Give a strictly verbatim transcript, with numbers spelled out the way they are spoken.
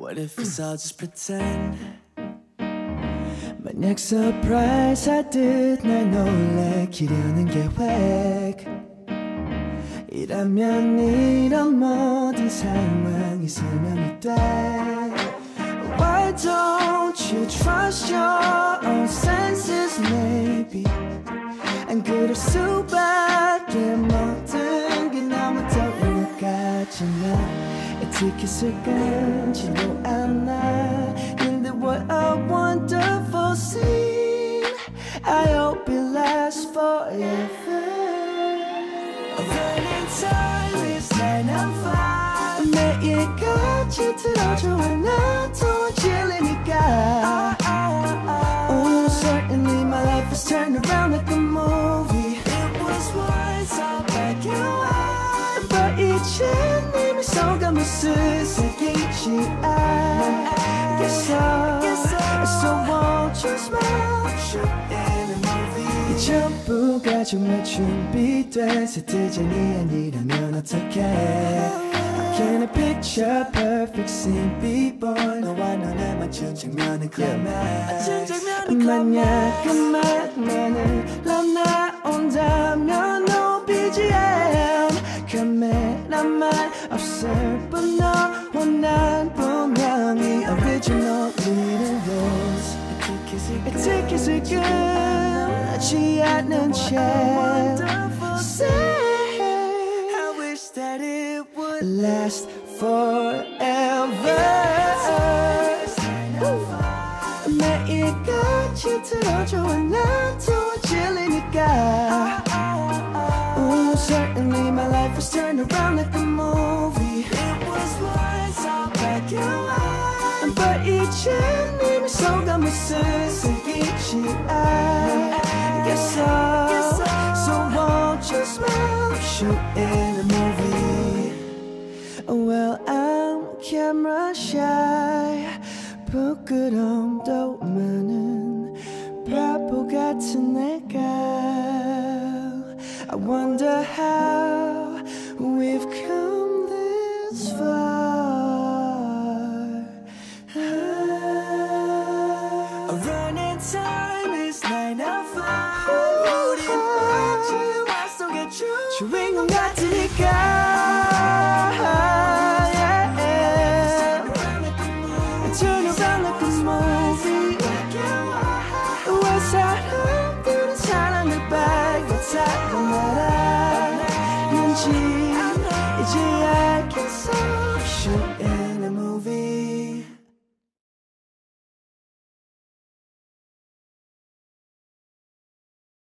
What if it's all just pretend? 만약 surprise 하듯 날 놀래키려는 계획 이라면 이런 모든 상황이 설명이 돼. Why don't you trust your own senses maybe 안 그럴 수밖에 모든 게 너무 떠오르는 것 같지만 티켓을 끊지도 않아. 근데 what a wonderful scene. I hope it lasts forever. A running time is nine and five. 매일같이 들어줘 하나도 질리니까. Oh, certainly my life has turned around like a movie. It was once all black and white, but 이제 네 미소가 무슨 색인지 알겠어. So won't you smile? Shoot in a movie. 이 전부가 정말 준비된 세트장이 아니라면 어떡해. Can I picture perfect scene before 너와 너를 맞춘 장면은 climax. 만약 그만만을 나온다면 no 비지엠 카메라만 없을 뿐 너와 난 분명히 original leading roles. 티켓을 끊지 않는 채 Say I wish that it would last forever. 매일같이 들어줘 나도 질리니까. Oh, certainly my life was turned around like a movie. It was once all black and white, but 이제 네 미소가 무슨 색인지 알겠어. So won't you smile? Shoot in a movie. Well, I'm camera shy. 부끄러움도 많은 바보 같은 내가. I wonder how we've come this far. A running time is nine and five. 우린 마치 화 속의 주인공 같으니까.